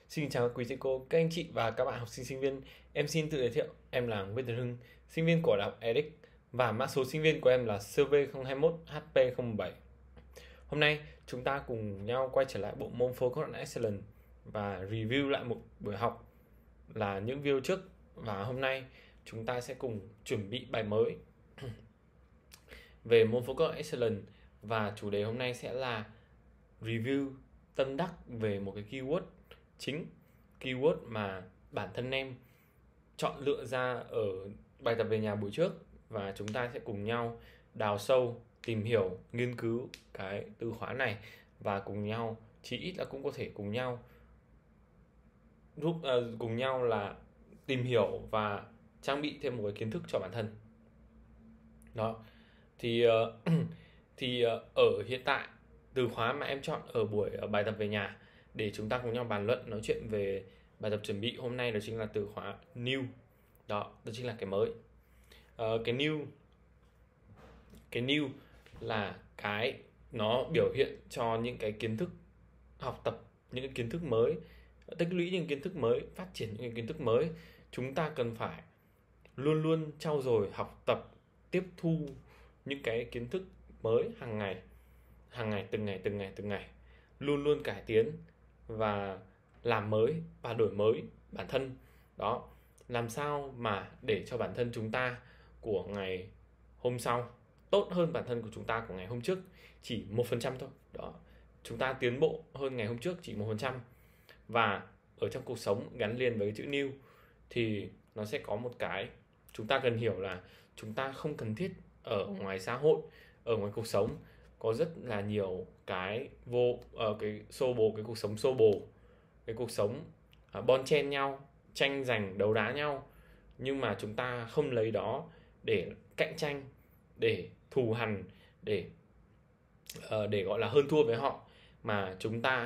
Xin chào quý thầy cô, các anh chị và các bạn học sinh sinh viên. Em xin tự giới thiệu, em là Nguyễn Tấn Hưng, sinh viên của Đại học EDIC và mã số sinh viên của em là CV021HP07. Hôm nay chúng ta cùng nhau quay trở lại bộ môn Focus on Excellence và review lại một buổi học là những video trước, và hôm nay chúng ta sẽ cùng chuẩn bị bài mới về môn Focus on Excellence, và chủ đề hôm nay sẽ là review tâm đắc về một cái keyword chính, keyword mà bản thân em chọn lựa ra ở bài tập về nhà buổi trước, và chúng ta sẽ cùng nhau đào sâu, tìm hiểu, nghiên cứu cái từ khóa này, và cùng nhau, chí ít là cũng có thể cùng nhau cùng nhau là tìm hiểu và trang bị thêm một cái kiến thức cho bản thân. Đó thì ở hiện tại, từ khóa mà em chọn ở buổi bài tập về nhà để chúng ta cùng nhau bàn luận, nói chuyện về bài tập chuẩn bị hôm nay, đó chính là từ khóa new. Đó chính là cái mới. Cái new là cái nó biểu hiện cho những cái kiến thức học tập, những cái kiến thức mới, tích lũy những kiến thức mới, phát triển những kiến thức mới. Chúng ta cần phải luôn luôn trau dồi, học tập, tiếp thu những cái kiến thức mới hàng ngày, từng ngày, luôn luôn cải tiến và làm mới và đổi mới bản thân. Đó, làm sao mà để cho bản thân chúng ta của ngày hôm sau tốt hơn bản thân của chúng ta của ngày hôm trước chỉ 1% thôi. Đó, chúng ta tiến bộ hơn ngày hôm trước chỉ 1%. Và ở trong cuộc sống gắn liền với chữ new thì nó sẽ có một cái chúng ta cần hiểu là chúng ta không cần thiết ở ngoài xã hội, ở ngoài cuộc sống có rất là nhiều cái cái cuộc sống xô bồ, cái cuộc sống bon chen nhau, tranh giành đấu đá nhau, nhưng mà chúng ta không lấy đó để cạnh tranh, để thù hằn, để gọi là hơn thua với họ, mà chúng ta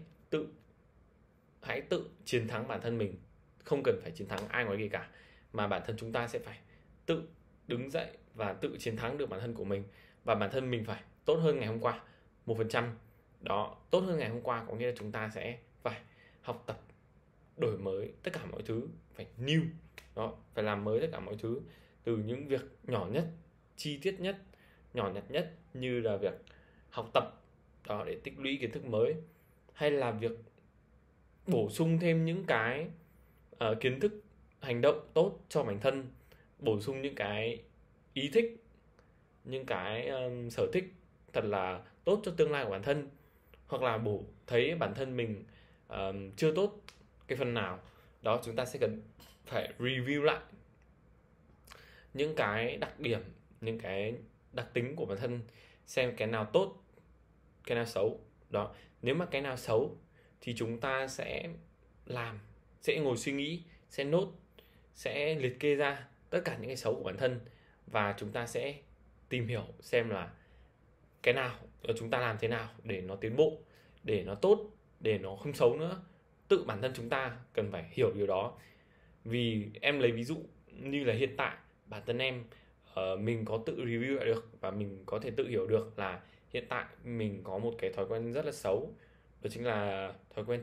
hãy tự chiến thắng bản thân mình. Không cần phải chiến thắng ai ngoài kia cả, mà bản thân chúng ta sẽ phải tự đứng dậy và tự chiến thắng được bản thân của mình, và bản thân mình phải tốt hơn ngày hôm qua 1%. Đó, tốt hơn ngày hôm qua có nghĩa là chúng ta sẽ phải học tập, đổi mới tất cả mọi thứ, phải new. Đó, phải làm mới tất cả mọi thứ, từ những việc nhỏ nhất, chi tiết nhất, nhỏ nhặt nhất, như là việc học tập đó để tích lũy kiến thức mới, hay là việc bổ sung thêm những cái kiến thức, hành động tốt cho bản thân, bổ sung những cái ý thích, những cái sở thích thật là tốt cho tương lai của bản thân, hoặc là thấy bản thân mình chưa tốt cái phần nào đó, chúng ta sẽ cần phải review lại những cái đặc điểm, những cái đặc tính của bản thân, xem cái nào tốt, cái nào xấu. Đó, nếu mà cái nào xấu thì chúng ta sẽ ngồi suy nghĩ, sẽ nốt, sẽ liệt kê ra tất cả những cái xấu của bản thân, và chúng ta sẽ tìm hiểu xem là cái nào chúng ta làm thế nào để nó tiến bộ, để nó tốt, để nó không xấu nữa. Tự bản thân chúng ta cần phải hiểu điều đó. Vì em lấy ví dụ như là hiện tại bản thân em, mình có tự review lại được, và mình có thể tự hiểu được là hiện tại mình có một cái thói quen rất là xấu, đó chính là thói quen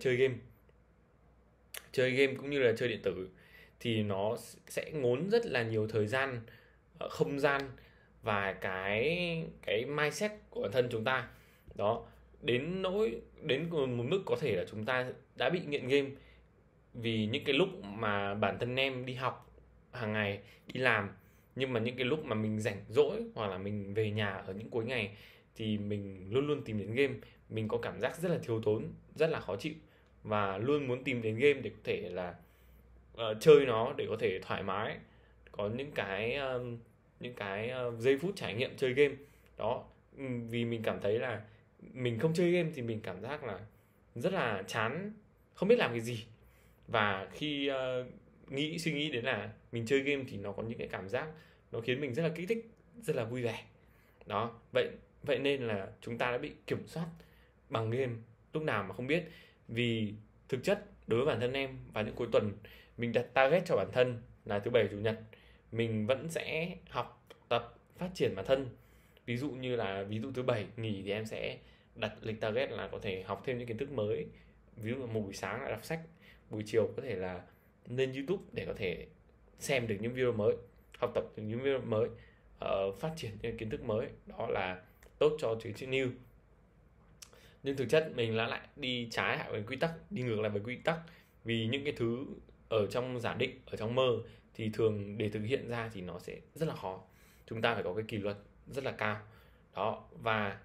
chơi game cũng như là chơi điện tử. Thì nó sẽ ngốn rất là nhiều thời gian, không gian và cái mindset của bản thân chúng ta. Đó, đến một mức có thể là chúng ta đã bị nghiện game. Vì những cái lúc mà bản thân em đi học hàng ngày, đi làm, nhưng mà những cái lúc mà mình rảnh rỗi hoặc là mình về nhà ở những cuối ngày thì mình luôn luôn tìm đến game. Mình có cảm giác rất là thiếu thốn, rất là khó chịu, và luôn muốn tìm đến game để có thể là chơi nó, để có thể thoải mái, có những cái giây phút trải nghiệm chơi game. Đó, vì mình cảm thấy là mình không chơi game thì mình cảm giác là rất là chán, không biết làm cái gì. Và khi suy nghĩ đến là mình chơi game thì nó có những cái cảm giác nó khiến mình rất là kích thích, rất là vui vẻ. Đó, vậy nên là chúng ta đã bị kiểm soát bằng game lúc nào mà không biết. Vì thực chất đối với bản thân em, vào những cuối tuần mình đặt target cho bản thân là thứ bảy chủ nhật mình vẫn sẽ học tập, phát triển bản thân. Ví dụ thứ bảy nghỉ thì em sẽ đặt lịch target là có thể học thêm những kiến thức mới. Ví dụ một buổi sáng là đọc sách, buổi chiều có thể là lên YouTube để có thể xem được những video mới, học tập được những video mới, phát triển những kiến thức mới, đó là tốt cho trường chữ new. Nhưng thực chất mình lại đi trái lại với quy tắc, đi ngược lại với quy tắc, vì những cái thứ ở trong giả định, ở trong mơ thì thường để thực hiện ra thì nó sẽ rất là khó, chúng ta phải có cái kỷ luật rất là cao đó. Và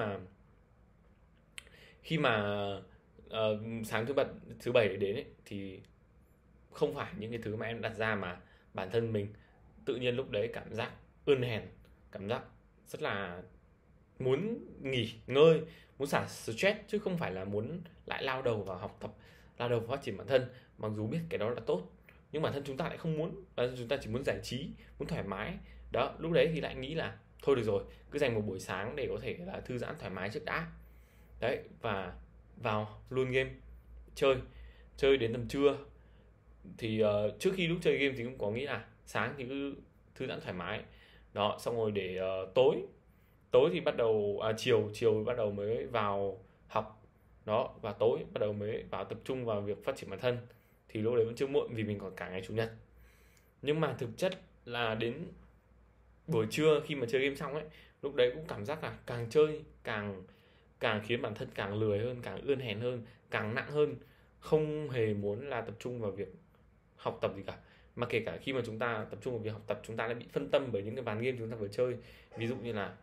khi mà sáng thứ bảy đến ấy, thì không phải những cái thứ mà em đặt ra mà bản thân mình tự nhiên lúc đấy cảm giác ươn hèn, cảm giác rất là muốn nghỉ ngơi, muốn xả stress, chứ không phải là muốn lại lao đầu vào học tập, lao đầu vào phát triển bản thân. Mặc dù biết cái đó là tốt, nhưng bản thân chúng ta lại không muốn, chúng ta chỉ muốn giải trí, muốn thoải mái đó. Lúc đấy thì lại nghĩ là thôi được rồi, cứ dành một buổi sáng để có thể là thư giãn thoải mái trước đã đấy, và vào luôn game, chơi đến tầm trưa. Thì trước khi lúc chơi game thì cũng có nghĩ là sáng thì cứ thư giãn thoải mái đó, xong rồi để tối thì bắt đầu chiều bắt đầu mới vào học đó, và tối bắt đầu mới vào tập trung vào việc phát triển bản thân. Thì lúc đấy vẫn chưa muộn vì mình còn cả ngày chủ nhật. Nhưng mà thực chất là đến buổi trưa khi mà chơi game xong ấy, lúc đấy cũng cảm giác là càng chơi càng khiến bản thân càng lười hơn, càng ươn hèn hơn, càng nặng hơn, không hề muốn là tập trung vào việc học tập gì cả. Mà kể cả khi mà chúng ta tập trung vào việc học tập, chúng ta lại bị phân tâm bởi những cái ván game chúng ta vừa chơi. Ví dụ như là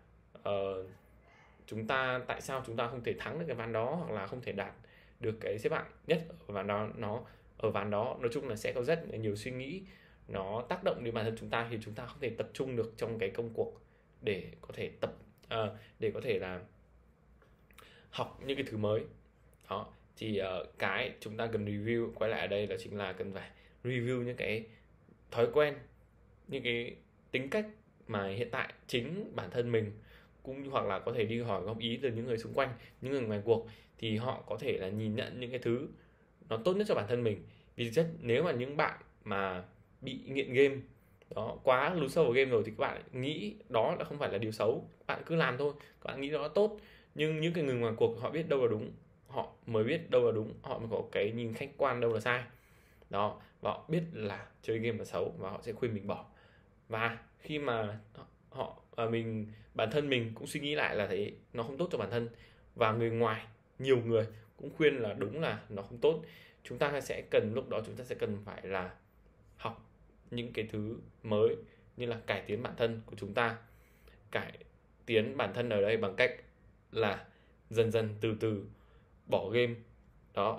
tại sao chúng ta không thể thắng được cái ván đó, hoặc là không thể đạt được cái xếp hạng nhất ở ván đó. Ở ván đó nói chung là sẽ có rất nhiều suy nghĩ, nó tác động đến bản thân chúng ta, thì chúng ta không thể tập trung được trong cái công cuộc để có thể để có thể là học những cái thứ mới đó. Thì cái chúng ta cần review quay lại ở đây là chính là cần phải review những cái thói quen, những cái tính cách mà hiện tại chính bản thân mình, cũng hoặc là có thể đi hỏi góp ý từ những người xung quanh, những người ngoài cuộc, thì họ có thể là nhìn nhận những cái thứ nó tốt nhất cho bản thân mình. Vì thực chất nếu mà những bạn mà bị nghiện game đó, quá lún sâu vào game rồi, thì các bạn nghĩ đó là không phải là điều xấu, các bạn cứ làm thôi, các bạn nghĩ đó là tốt. Nhưng những cái người ngoài cuộc họ biết đâu là đúng, họ mới biết đâu là đúng, họ mới có cái nhìn khách quan đâu là sai đó, và họ biết là chơi game là xấu và họ sẽ khuyên mình bỏ. Và khi mà bản thân mình cũng suy nghĩ lại là thấy nó không tốt cho bản thân, và người ngoài nhiều người cũng khuyên là đúng là nó không tốt, lúc đó chúng ta sẽ cần phải là học những cái thứ mới, như là cải tiến bản thân của chúng ta. Cải tiến bản thân ở đây bằng cách là dần dần từ từ bỏ game đó,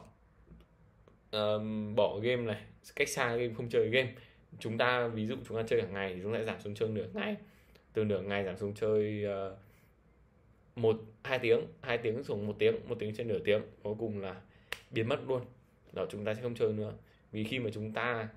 bỏ game này, cách xa game, không chơi game. Ví dụ chúng ta chơi cả ngày thì chúng ta giảm xuống chơi nửa ngày, từ nửa ngày giảm xuống chơi 2 tiếng xuống 1 tiếng trên nửa tiếng, cuối cùng là biến mất luôn đó, chúng ta sẽ không chơi nữa. Vì khi mà chúng ta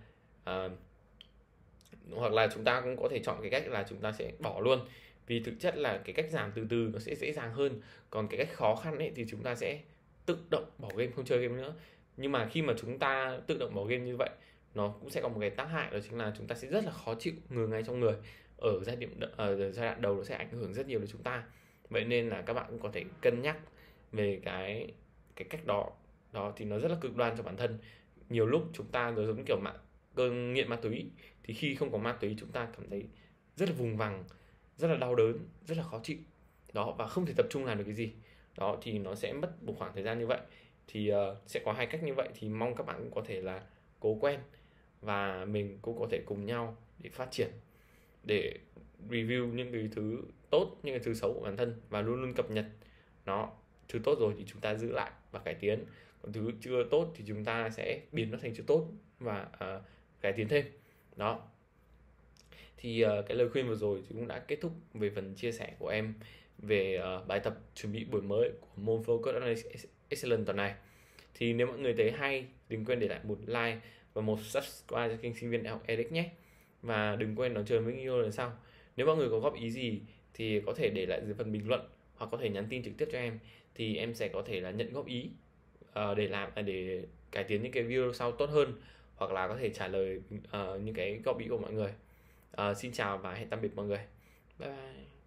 hoặc là chúng ta cũng có thể chọn cái cách là chúng ta sẽ bỏ luôn, vì thực chất là cái cách giảm từ từ nó sẽ dễ dàng hơn. Còn cái cách khó khăn ấy thì chúng ta sẽ tự động bỏ game, không chơi game nữa. Nhưng mà khi mà chúng ta tự động bỏ game như vậy, nó cũng sẽ có một cái tác hại, đó chính là chúng ta sẽ rất là khó chịu, ngứa ngay trong người. Ở giai đoạn đầu nó sẽ ảnh hưởng rất nhiều đến chúng ta. Vậy nên là các bạn cũng có thể cân nhắc về cái cách đó. Thì nó rất là cực đoan cho bản thân. Nhiều lúc chúng ta giống kiểu cơn nghiện ma túy, thì khi không có ma túy chúng ta cảm thấy rất là vùng vằng, rất là đau đớn, rất là khó chịu đó, và không thể tập trung làm được cái gì đó. Thì nó sẽ mất một khoảng thời gian như vậy. Thì sẽ có 2 cách như vậy, thì mong các bạn cũng có thể là cố quen, và mình cũng có thể cùng nhau để phát triển, để review những cái thứ tốt, những cái thứ xấu của bản thân, và luôn luôn cập nhật nó. Thứ tốt rồi thì chúng ta giữ lại và cải tiến, còn thứ chưa tốt thì chúng ta sẽ biến nó thành thứ tốt và cải tiến thêm đó. Thì cái lời khuyên vừa rồi thì cũng đã kết thúc về phần chia sẻ của em về bài tập chuẩn bị buổi mới của môn Focus Analysis Excellence tuần này. Thì nếu mọi người thấy hay, đừng quên để lại một like và một subscribe cho kênh sinh viên đại học EDX nhé. Và đừng quên đón chờ mấy video lần sau. Nếu mọi người có góp ý gì thì có thể để lại dưới phần bình luận, hoặc có thể nhắn tin trực tiếp cho em, thì em sẽ có thể là nhận góp ý để cải tiến những cái video sau tốt hơn, hoặc là có thể trả lời những cái góp ý của mọi người. Xin chào và hẹn tạm biệt mọi người. Bye bye.